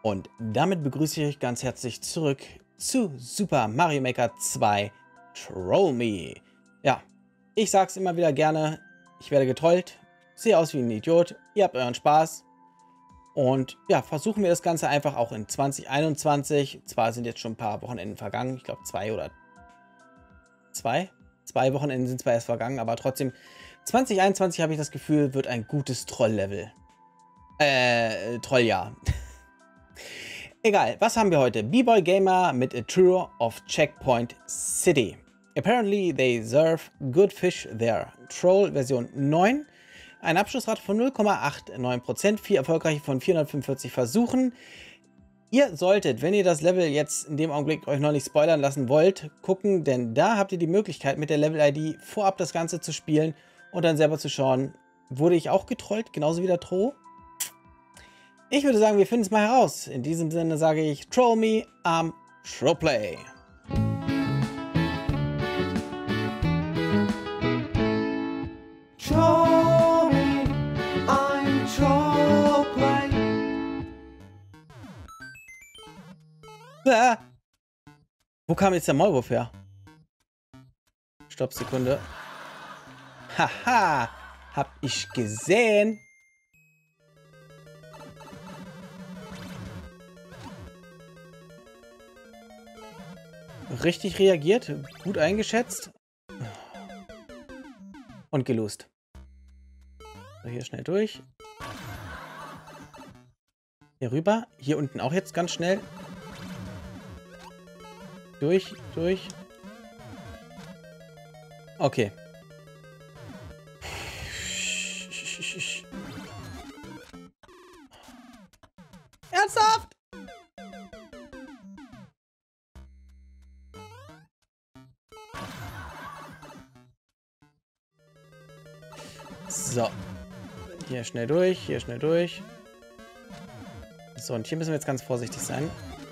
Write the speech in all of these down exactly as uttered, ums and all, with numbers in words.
Und damit begrüße ich euch ganz herzlich zurück zu Super Mario Maker zwei Troll Me. Ja, ich sag's immer wieder gerne, ich werde getrollt, sehe aus wie ein Idiot, ihr habt euren Spaß. Und ja, versuchen wir das Ganze einfach auch in zwanzig einundzwanzig. Zwar sind jetzt schon ein paar Wochenenden vergangen, ich glaube zwei oder zwei. Zwei Wochenenden sind zwar erst vergangen, aber trotzdem, zwanzig einundzwanzig habe ich das Gefühl, wird ein gutes Troll-Level. Äh, Trolljahr. Egal, was haben wir heute? B-Boy Gamer mit A Tour of Checkpoint City. Apparently they serve good fish there. Troll Version neun. Eine Abschlussrate von null Komma neunundachtzig Prozent. Vier erfolgreiche von vierhundertfünfundvierzig Versuchen. Ihr solltet, wenn ihr das Level jetzt in dem Augenblick euch noch nicht spoilern lassen wollt, gucken, denn da habt ihr die Möglichkeit, mit der Level-I D vorab das Ganze zu spielen und dann selber zu schauen, wurde ich auch getrollt, genauso wie der Tro? Ich würde sagen, wir finden es mal heraus. In diesem Sinne sage ich, Troll Me am Trollplay. Troll me, I'm Trollplay. Ah. Wo kam jetzt der Maulwurf her? Stopp, Sekunde. Haha, hab ich gesehen. Richtig reagiert, gut eingeschätzt. Und gelost. So, hier schnell durch. Hier rüber. Hier unten auch jetzt ganz schnell. Durch, durch. Okay. Ernsthaft? So. Hier schnell durch, hier schnell durch. So, und hier müssen wir jetzt ganz vorsichtig sein.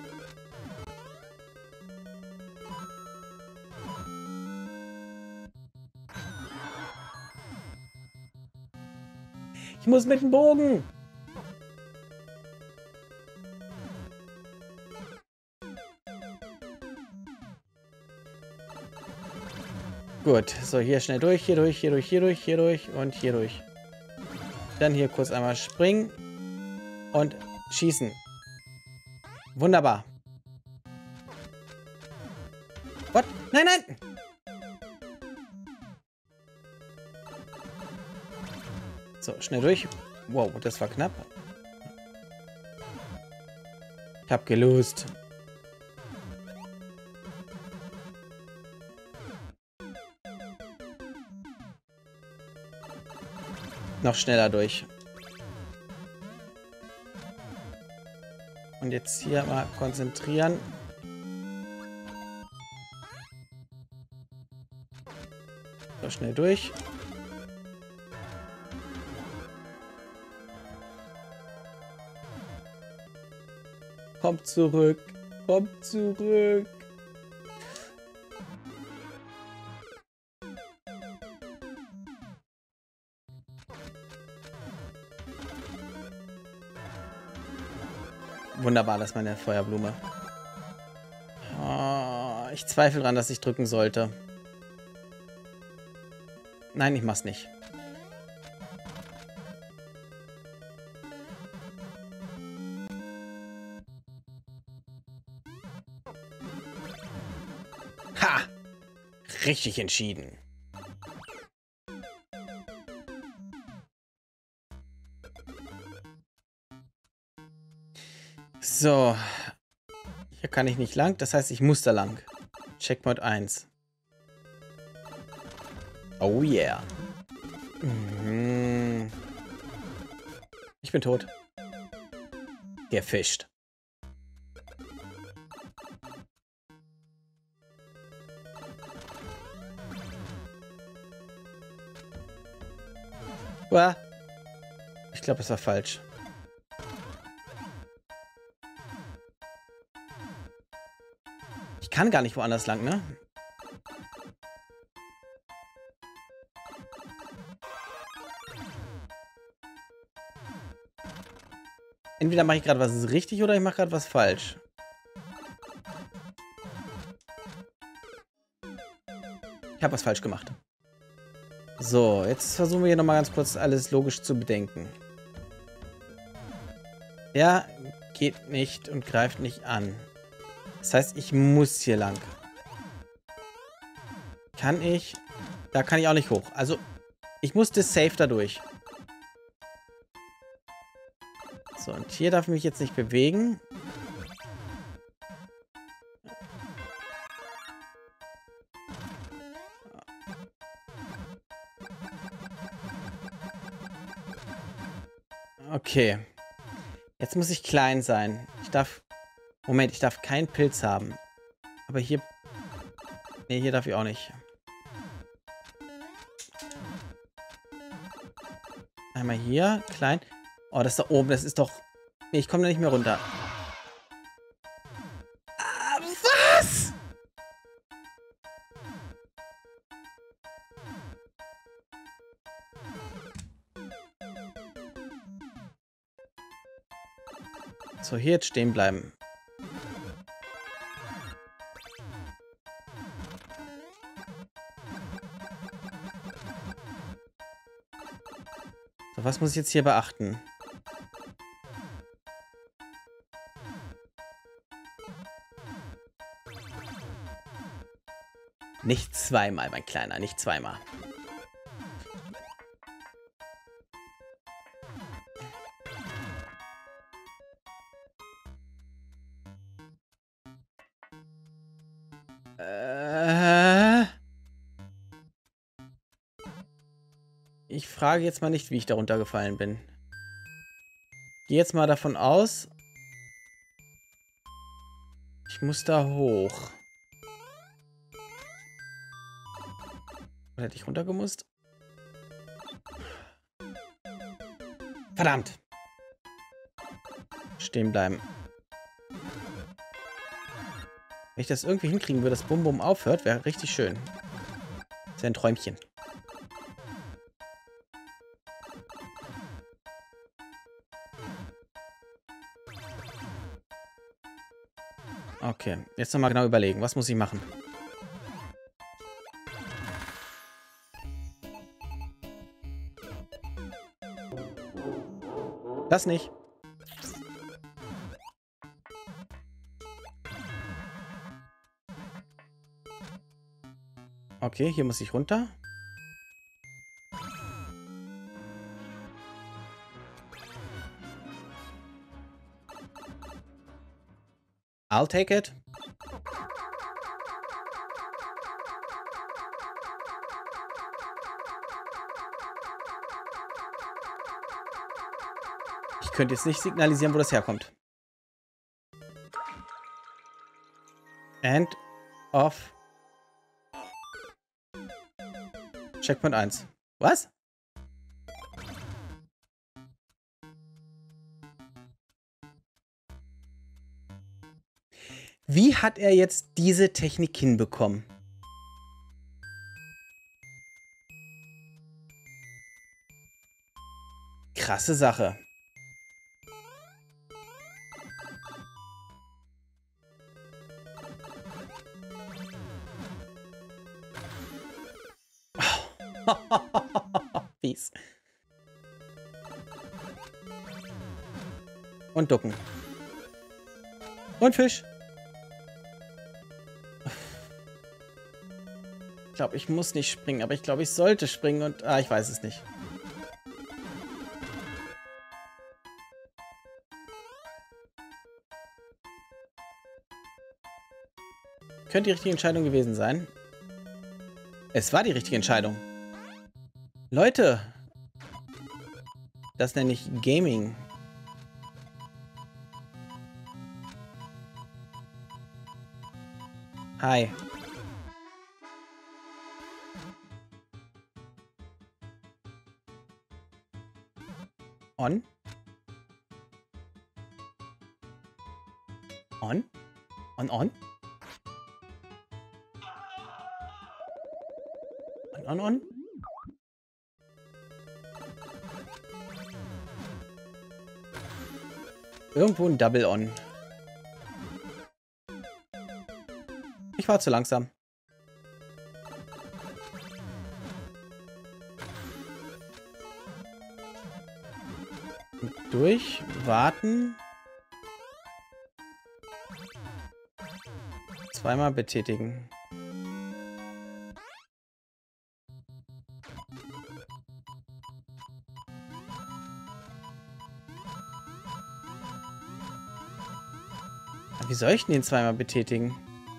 Ich muss mit dem Bogen. Gut, so hier schnell durch, hier durch, hier durch, hier durch, hier durch und hier durch. Dann hier kurz einmal springen und schießen. Wunderbar. What? Nein, nein! So, schnell durch. Wow, das war knapp. Ich hab gelost. Noch schneller durch. Und jetzt hier mal konzentrieren. So, schnell durch. Kommt zurück. Kommt zurück. Wunderbar, das ist meine Feuerblume. Oh, ich zweifle daran, dass ich drücken sollte. Nein, ich mach's nicht. Ha! Richtig entschieden. So. Hier kann ich nicht lang, das heißt, ich muss da lang. Checkpoint eins. Oh yeah. Mhm. Ich bin tot. Gefischt. Uah. Ich glaube, das war falsch. Ich kann gar nicht woanders lang, ne? Entweder mache ich gerade was richtig oder ich mache gerade was falsch. Ich habe was falsch gemacht. So, jetzt versuchen wir hier nochmal ganz kurz alles logisch zu bedenken. Der geht nicht und greift nicht an. Das heißt, ich muss hier lang. Kann ich? Da kann ich auch nicht hoch. Also, ich musste safe dadurch. So, und hier darf ich mich jetzt nicht bewegen. Okay. Jetzt muss ich klein sein. Ich darf... Moment, ich darf keinen Pilz haben. Aber hier... Ne, hier darf ich auch nicht. Einmal hier, klein. Oh, das da oben, das ist doch... Nee, ich komme da nicht mehr runter. Ah, was? So, hier jetzt stehen bleiben. So, was muss ich jetzt hier beachten? Nicht zweimal, mein Kleiner, nicht zweimal. Äh... Ich frage jetzt mal nicht, wie ich da runtergefallen bin. Gehe jetzt mal davon aus, ich muss da hoch. Oder hätte ich runtergemusst? Verdammt! Stehen bleiben. Wenn ich das irgendwie hinkriegen würde, dass Bum Bum aufhört, wäre richtig schön. Das wäre ein Träumchen. Okay, jetzt nochmal genau überlegen. Was muss ich machen? Das nicht. Okay, hier muss ich runter. I'll take it. Ich könnte jetzt nicht signalisieren, wo das herkommt. End of Checkpoint eins. Was? Wie hat er jetzt diese Technik hinbekommen? Krasse Sache. Fies. Und ducken. Und Fisch. Ich glaube, ich muss nicht springen, aber ich glaube, ich sollte springen und... Ah, ich weiß es nicht. Könnte die richtige Entscheidung gewesen sein. Es war die richtige Entscheidung. Leute. Das nenne ich Gaming. Hi. On. On. On, on. On, on, on. Irgendwo ein Double On. Ich war zu langsam. Und durch. Warten. Zweimal betätigen. Wie soll ich denn den zweimal betätigen?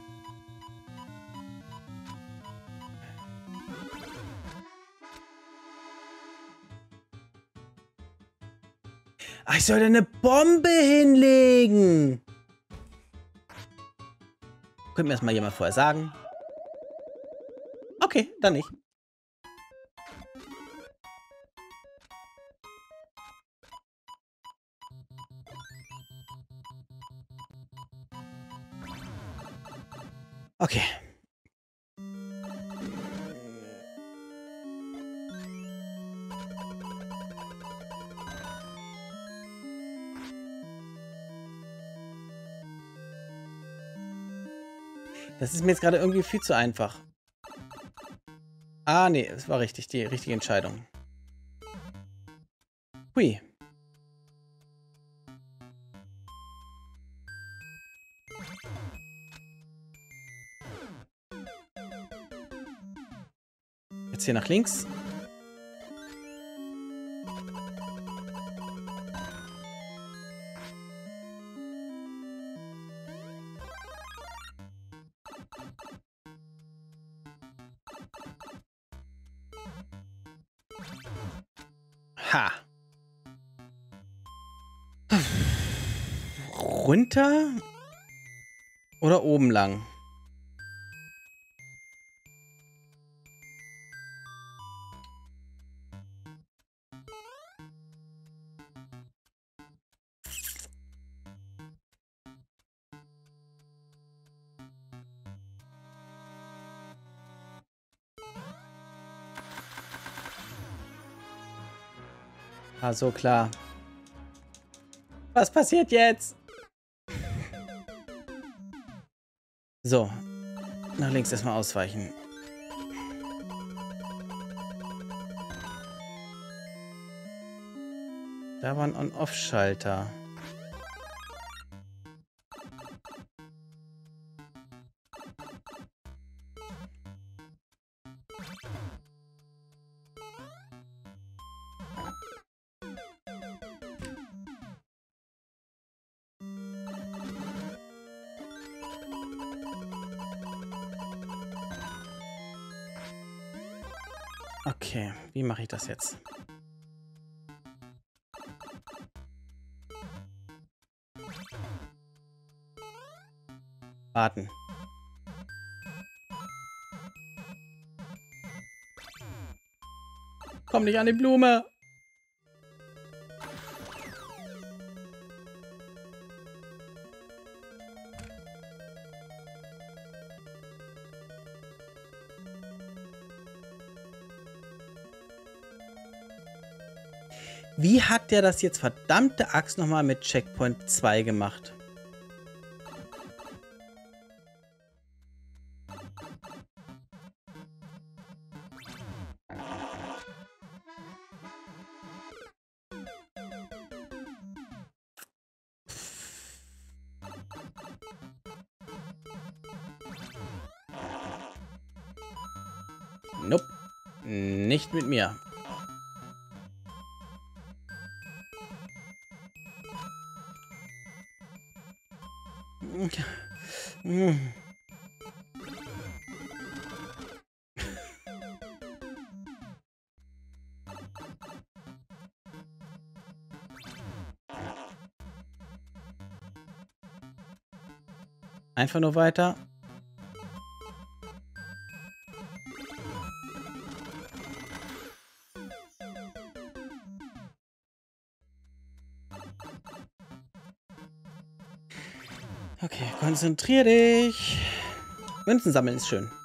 Ach, ich soll da eine Bombe hinlegen. Könnte mir das mal jemand vorher sagen? Okay, dann nicht. Okay. Das ist mir jetzt gerade irgendwie viel zu einfach. Ah, nee, es war richtig, die richtige Entscheidung. Hui. Jetzt hier nach links. Ha. Runter oder oben lang? Ah, so klar. Was passiert jetzt? So. Nach links erstmal ausweichen. Da war ein On-Off-Schalter. Okay, wie mache ich das jetzt? Warten. Komm nicht an die Blume. Wie hat der das jetzt verdammte Axt nochmal mit Checkpoint zwei gemacht? Nope. Nicht mit mir. Einfach nur weiter. Okay, konzentrier dich. Münzen sammeln ist schön.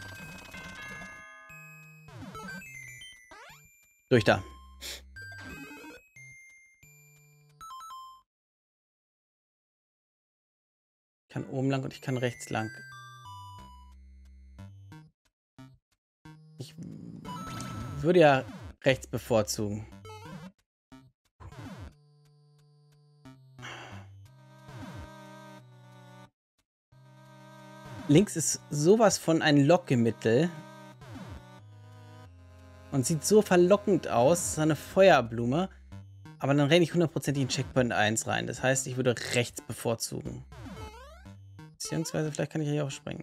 Durch da. Ich kann oben lang und ich kann rechts lang. Ich würde ja rechts bevorzugen. Links ist sowas von ein Lockmittel. Und sieht so verlockend aus. So eine Feuerblume. Aber dann renne ich hundertprozentig in Checkpoint eins rein. Das heißt, ich würde rechts bevorzugen. Beziehungsweise vielleicht kann ich hier auch springen.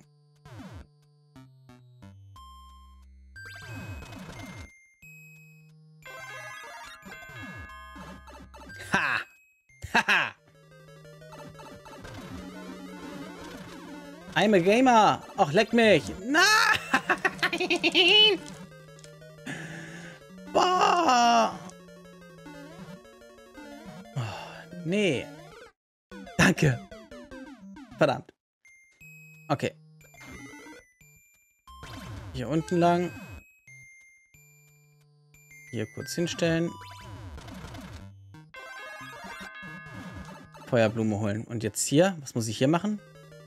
Ha! Haha! I'm a Gamer! Ach, leck mich! Nein! Boah! Oh, nee. Danke. Verdammt. Okay. Hier unten lang. Hier kurz hinstellen. Feuerblume holen. Und jetzt hier. Was muss ich hier machen?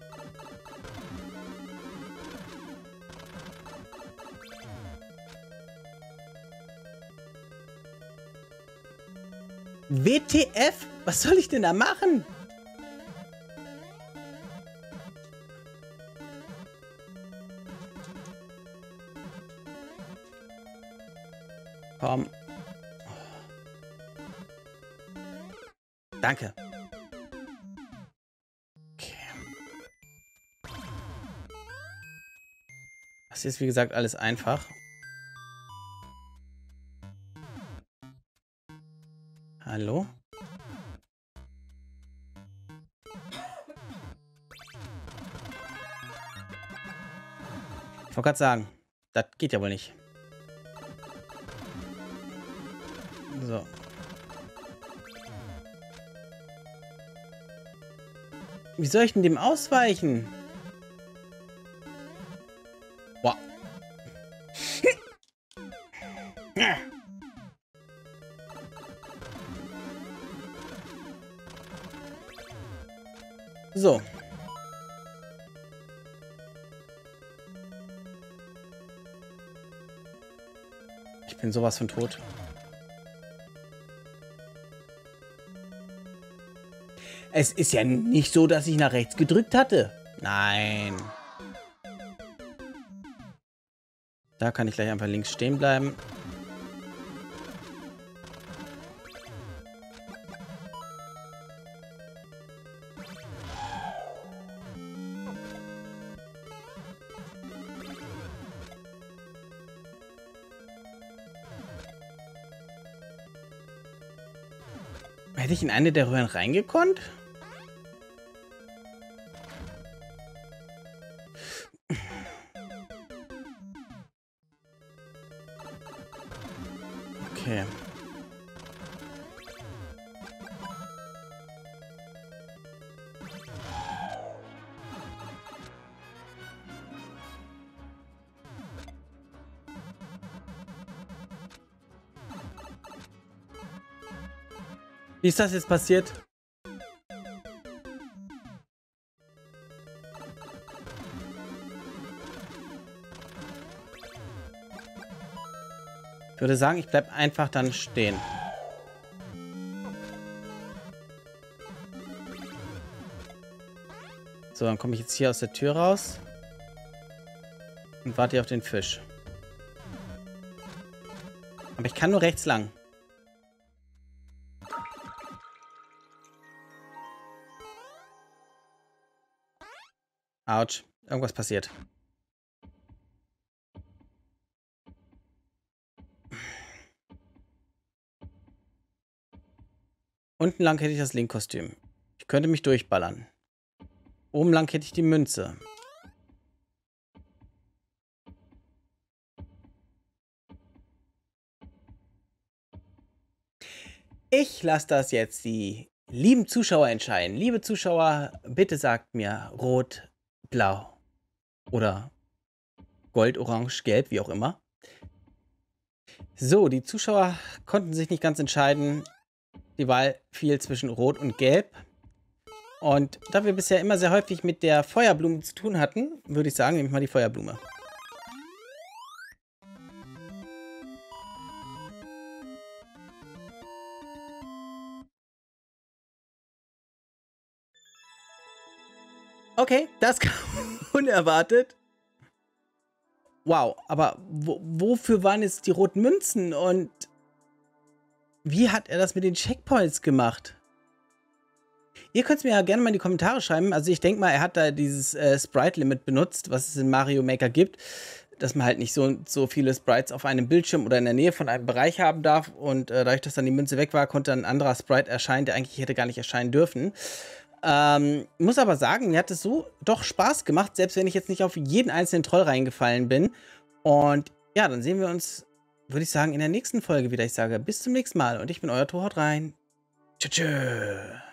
W T F? Was soll ich denn da machen? Komm. Danke. Okay. Das ist, wie gesagt, alles einfach. Hallo? Ich wollte gerade sagen, das geht ja wohl nicht. So. Wie soll ich denn dem ausweichen? Boah. So. Ich bin sowas von tot. Es ist ja nicht so, dass ich nach rechts gedrückt hatte. Nein. Da kann ich gleich einfach links stehen bleiben. Hätte ich in eine der Röhren reingekonnt? Okay. Wie ist das jetzt passiert? Ich würde sagen, ich bleibe einfach dann stehen. So, dann komme ich jetzt hier aus der Tür raus und warte hier auf den Fisch. Aber ich kann nur rechts lang. Autsch, irgendwas passiert. Unten lang hätte ich das Link-Kostüm. Ich könnte mich durchballern. Oben lang hätte ich die Münze. Ich lasse das jetzt die lieben Zuschauer entscheiden. Liebe Zuschauer, bitte sagt mir rot, blau oder gold, orange, gelb, wie auch immer. So, die Zuschauer konnten sich nicht ganz entscheiden. Die Wahl fiel zwischen rot und gelb. Und da wir bisher immer sehr häufig mit der Feuerblume zu tun hatten, würde ich sagen, nehme ich mal die Feuerblume. Okay, das kam unerwartet. Wow, aber wo, wofür waren jetzt die roten Münzen und wie hat er das mit den Checkpoints gemacht? Ihr könnt es mir ja gerne mal in die Kommentare schreiben. Also ich denke mal, er hat da dieses äh, Sprite-Limit benutzt, was es in Mario Maker gibt, dass man halt nicht so, so viele Sprites auf einem Bildschirm oder in der Nähe von einem Bereich haben darf. Und äh, dadurch, dass dann die Münze weg war, konnte ein anderer Sprite erscheinen, der eigentlich hätte gar nicht erscheinen dürfen. Ähm, muss aber sagen, mir hat es so doch Spaß gemacht, selbst wenn ich jetzt nicht auf jeden einzelnen Troll reingefallen bin. Und ja, dann sehen wir uns, würde ich sagen, in der nächsten Folge wieder. Ich sage bis zum nächsten Mal und ich bin euer Tor, haut rein. Tschüss.